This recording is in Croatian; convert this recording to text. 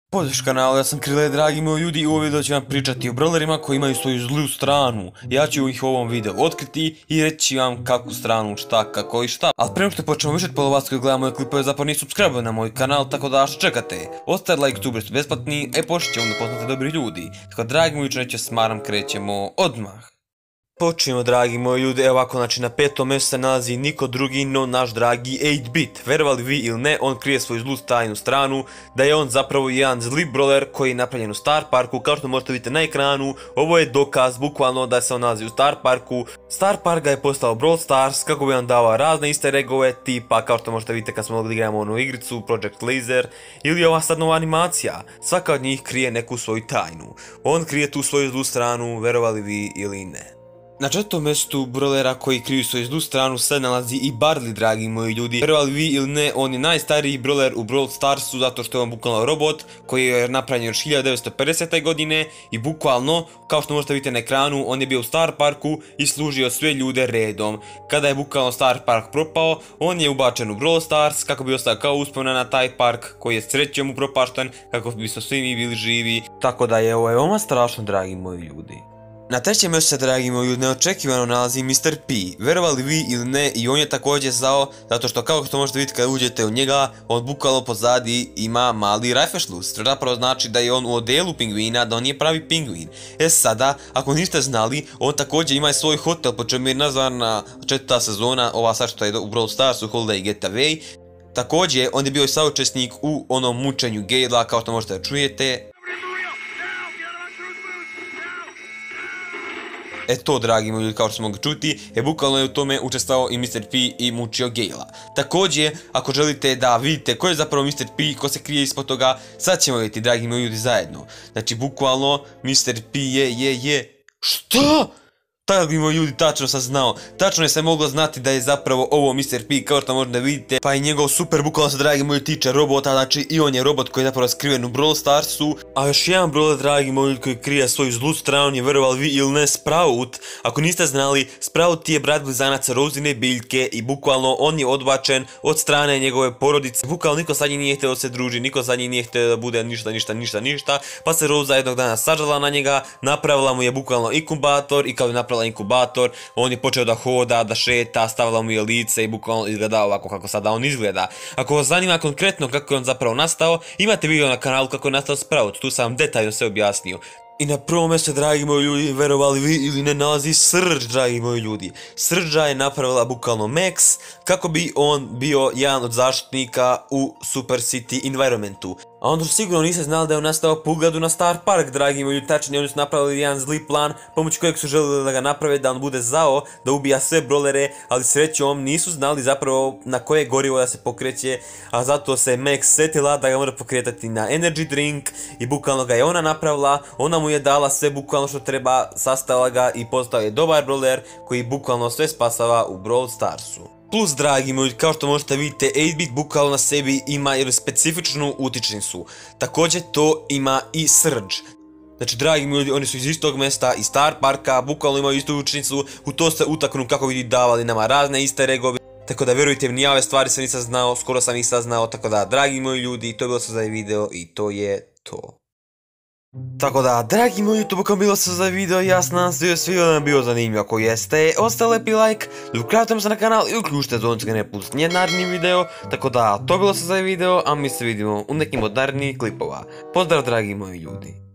Pozdrav kanalu, ja sam Krile, dragi moji ljudi, i u ovom videu ću vam pričati o brawlerima koji imaju svoju zlu stranu. Ja ću ih u ovom videu otkriti i reći vam kakvu stranu, šta, kako i šta. Ali prema što počnemo više od vas koji gleda moje klipove zapravo nisu subscribe na moj kanal, tako da što čekate? Ostavite like, tu su besplatni, počet ćemo da poznate dobri ljudi. Tako dragi moji, neću smaram, krećemo odmah. Počnemo, dragi moji ljudi, evo ovako, znači na petom mjestu se nalazi niko drugi no naš dragi 8-bit. Verovali vi ili ne, on krije svoju zlu tajnu stranu, da je on zapravo jedan zli brawler koji je napravljen u Star Parku. Kao što možete vidjeti na ekranu, ovo je dokaz bukvalno da se on nalazi u Star Parku. Star Park ga je postao Brawl Stars kako bi vam davao razne easter eggove, tipa kao što možete vidjeti kad smo mogli igramo onu igricu Project Laser, ili ova sad nova animacija. Svaka od njih krije neku svoju tajnu. On krije tu svoju zlu stranu, verovali vi ili ne. Na četvrtom mjestu brawlera koji kriju svoju zlu stranu se nalazi i Barley, dragi moji ljudi. Verovali vi ili ne, on je najstariji brawler u Brawl Starsu zato što je on bukvalno robot koji je napravljen još 1950. godine i bukvalno, kao što možete vidjeti na ekranu, on je bio u Star Parku i služio sve ljude redom. Kada je bukvalno Star Park propao, on je ubačen u Brawl Stars kako bi ostao kao uspomena na taj park koji je srećom upropašten kako bismo svi mi bili živi. Tako da je ovo veoma strašno, dragi moji ljudi. Na trećem mjestu se, dragi moji ljudi, neočekivano nalazi Mr. P. Verovali vi ili ne, i on je također zao zato što kao što možete vidjeti kad uđete u njega, on bukvalno pozadi ima mali rajfešlus, što zapravo znači da je on u odelu pingvina, da on nije pravi pingvin. Sada, ako niste znali, on također ima svoj hotel po čemu je nazvana četvrta sezona, ova sad što je u Brawl Starsu, Holiday Getaway. Također, on je bio i saučesnik u onom mučenju Gale'a, kao što možete da čujete. To, dragi moji ljudi, kao što smo mogli čuti, je bukvalno je u tome učestvovao i Mr. P i mučio Gale'a. Također, ako želite da vidite ko je zapravo Mr. P, ko se krije ispod toga, sad ćemo vidjeti, dragi moji ljudi, zajedno. Znači, bukvalno, Mr. P je... Što? Dragi moji ljudi, tačno sam znao. Tačno je se moglo znati da je zapravo ovo Mr. P, kao što možete vidite. Pa i njegov super bukvalno se, dragi moji, tiče robota, znači i on je robot koji je zapravo skriven u Brawl Starsu. A još jedan brawler, dragi moji ljudi, koji krije svoju zlu stranu je, verovali vi ili ne, Sprout. Ako niste znali, Sprout je brat blizanaca Rozine biljke i bukvalno on je odbačen od strane njegove porodice. Bukvalno niko sa njim nije htio da se druži, niko sa njim nije htio da bude ništa. Pa se Roza jednog dana sažala na njega, napravila mu je bukvalno inkubator i kao je napravila inkubator, on je počeo da hoda, da šeta, stavila mu je lice i bukvalno izgleda ovako kako sada on izgleda. Ako vas zanima konkretno kako je on zapravo nastao, imate video na kanalu kako je nastao Sprout, tu sam vam detaljno sve objasnio. I na prvom mjestu, dragi moji ljudi, verovali vi ili ne, nalazi Surge, dragi moji ljudi. Surge je napravila bukvalno Max kako bi on bio jedan od zaštitnika u Super City environmentu. A onda sigurno niste znali da je on nastao po ugledu na Star Park, dragi moji ljudi, tačnije oni su napravili jedan zli plan pomoću kojeg su želeli da ga naprave, da on bude zao, da ubija sve brawlere, ali srećom nisu znali zapravo na koje gorivo da se pokreće, a zato se Max setila da ga mora pokretati na energy drink i bukvalno ga je ona napravila, ona mu je dala sve bukvalno što treba, sastavila ga i postao je dobar brawler koji bukvalno sve spasava u Brawl Starsu. Plus, dragi moji, kao što možete vidjeti, 8-bit bukvalno na sebi ima jednu specifičnu utičnicu. Također to ima i Surge. Znači, dragi moji, oni su iz istog mjesta, iz Star Parka, bukvalno imaju istu utičnicu, u to se utaknu kako bi davali nama razne easter eggove. Tako da vjerujte mi, ja ove stvari sam nisam znao, skoro sam ih saznao, tako da, dragi moji ljudi, to je bilo sve za video i to je to. Tako da, dragi moji, to bukvalno bilo sve za video, ja se nadam se da je svi vam bio zanimljiv. Ako jeste, ostavite lepi like, subscribe se na kanal i uključite zvonce da ne pustite nijedan naredni video. Tako da, to je bilo sve za video, a mi se vidimo u nekim od narednih klipova. Pozdrav, dragi moji ljudi.